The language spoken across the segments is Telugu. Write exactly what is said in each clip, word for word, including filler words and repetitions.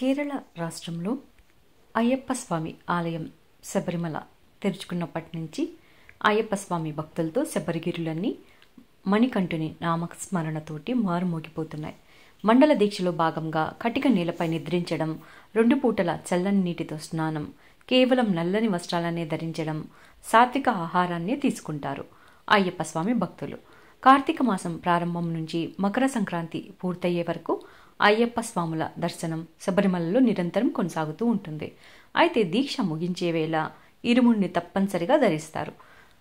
కేరళ రాష్ట్రంలో అయ్యప్ప స్వామి ఆలయం శబరిమల తెరుచుకున్నప్పటి నుంచి అయ్యప్ప స్వామి భక్తులతో శబరిగిరులన్నీ మణికంఠుని నామస్మరణతోటి మారుమోగిపోతున్నాయి. మండల దీక్షలో భాగంగా కటిక నేలపై నిద్రించడం, రెండు పూటల చల్లని నీటితో స్నానం, కేవలం నల్లని వస్త్రాలనే ధరించడం, సాత్విక ఆహారాన్ని తీసుకుంటారు అయ్యప్ప స్వామి భక్తులు. కార్తీక మాసం ప్రారంభం నుంచి మకర సంక్రాంతి పూర్తయ్యే వరకు అయ్యప్ప స్వాముల దర్శనం శబరిమలలో నిరంతరం కొనసాగుతూ ఉంటుంది. అయితే దీక్ష ముగించే వేళ ఇరుముడిని తప్పనిసరిగా ధరిస్తారు.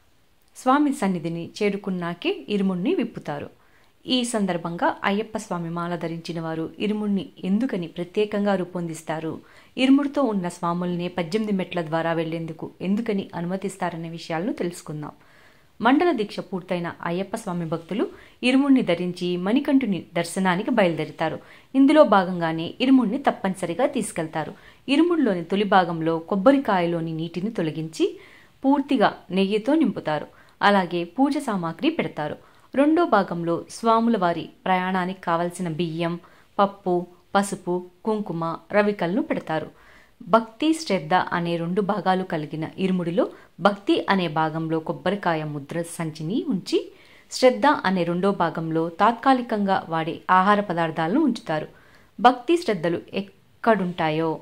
స్వామి సన్నిధిని చేరుకున్నాకే ఇరుముడిని విప్పుతారు. ఈ సందర్భంగా అయ్యప్ప స్వామి మాల ధరించిన వారు ఇరుముడిని ఎందుకని ప్రత్యేకంగా రూపొందిస్తారు, ఇరుముడితో ఉన్న స్వాముల్ని పద్దెనిమిది మెట్ల ద్వారా వెళ్లేందుకు ఎందుకని అనుమతిస్తారనే విషయాలను తెలుసుకుందాం. మండల దీక్ష పూర్తయిన అయ్యప్ప స్వామి భక్తులు ఇరుముడిని ధరించి మణికంఠుని దర్శనానికి బయలుదేరుతారు. ఇందులో భాగంగానే ఇరుముడిని తప్పనిసరిగా తీసుకెళ్తారు. ఇరుముడిలోని తొలి భాగంలో కొబ్బరికాయలోని నీటిని తొలగించి పూర్తిగా నెయ్యితో నింపుతారు. అలాగే పూజ సామాగ్రి పెడతారు. రెండో భాగంలో స్వాముల వారి ప్రయాణానికి కావలసిన బియ్యం, పప్పు, పసుపు, కుంకుమ, రవికలను పెడతారు. భక్తి, శ్రద్ధ అనే రెండు భాగాలు కలిగిన ఇరుముడిలో భక్తి అనే భాగంలో కొబ్బరికాయ ముద్ర సంచిని ఉంచి, శ్రద్ధ అనే రెండో భాగంలో తాత్కాలికంగా వాడే ఆహార పదార్థాలను ఉంచుతారు. భక్తి శ్రద్ధలు ఎక్కడుంటాయో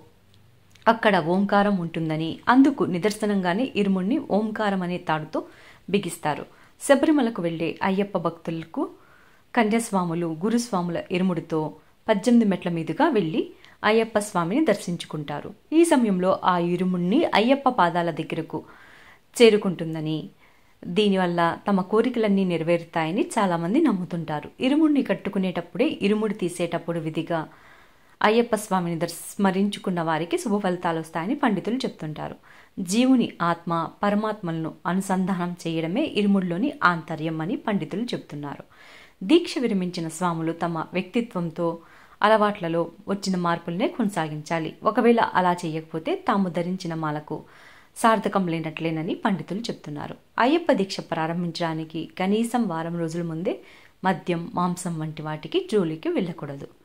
అక్కడ ఓంకారం ఉంటుందని, అందుకు నిదర్శనంగానే ఇరుముడిని ఓంకారం అనే తాడుతో బిగిస్తారు. శబరిమలకు వెళ్లే అయ్యప్ప భక్తులకు కన్యాస్వాములు, గురుస్వాముల ఇరుముడితో పద్దెనిమిది మెట్ల మీదుగా వెళ్లి అయ్యప్ప స్వామిని దర్శించుకుంటారు. ఈ సమయంలో ఆ ఇరుముడిని అయ్యప్ప పాదాల దగ్గరకు చేరుకుంటుందని, దీనివల్ల తమ కోరికలన్నీ నెరవేరుతాయని చాలామంది నమ్ముతుంటారు. ఇరుముడిని కట్టుకునేటప్పుడే ఇరుముడి తీసేటప్పుడు విధిగా అయ్యప్ప స్వామిని స్మరించుకున్న వారికి శుభ ఫలితాలు వస్తాయని పండితులు చెప్తుంటారు. జీవుని ఆత్మ పరమాత్మలను అనుసంధానం చేయడమే ఇరుముడిలోని ఆంతర్యం అని పండితులు చెప్తున్నారు. దీక్ష విరమించిన స్వాములు తమ వ్యక్తిత్వంతో, అలవాట్లలో వచ్చిన మార్పులనే కొనసాగించాలి. ఒకవేళ అలా చేయకపోతే తాము ధరించిన మాలకు సార్థకం లేనట్లేనని పండితులు చెప్తున్నారు. అయ్యప్ప దీక్ష ప్రారంభించడానికి కనీసం వారం రోజుల ముందే మద్యం, మాంసం వంటి వాటికి జోలికి వెళ్ళకూడదు.